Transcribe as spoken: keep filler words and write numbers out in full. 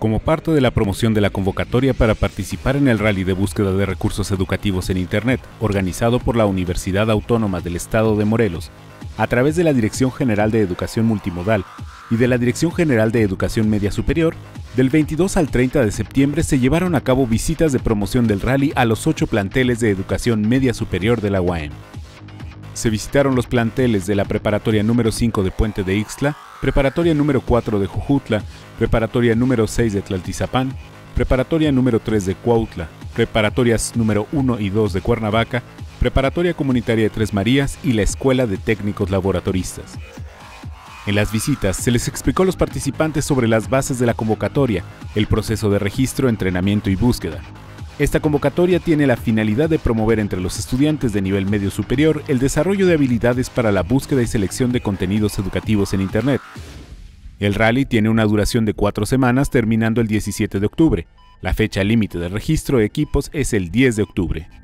Como parte de la promoción de la convocatoria para participar en el Rally de Búsqueda de Recursos Educativos en Internet, organizado por la Universidad Autónoma del Estado de Morelos, a través de la Dirección General de Educación Multimodal y de la Dirección General de Educación Media Superior, del veintidós al treinta de septiembre se llevaron a cabo visitas de promoción del rally a los ocho planteles de Educación Media Superior de la U A M. Se visitaron los planteles de la Preparatoria número cinco de Puente de Ixtla, Preparatoria número cuatro de Jojutla, Preparatoria número seis de Tlaltizapán, Preparatoria número tres de Cuautla, Preparatorias número uno y dos de Cuernavaca, Preparatoria Comunitaria de Tres Marías y la Escuela de Técnicos Laboratoristas. En las visitas se les explicó a los participantes sobre las bases de la convocatoria, el proceso de registro, entrenamiento y búsqueda. Esta convocatoria tiene la finalidad de promover entre los estudiantes de nivel medio superior el desarrollo de habilidades para la búsqueda y selección de contenidos educativos en Internet. El rally tiene una duración de cuatro semanas terminando el diecisiete de octubre. La fecha límite de registro de equipos es el diez de octubre.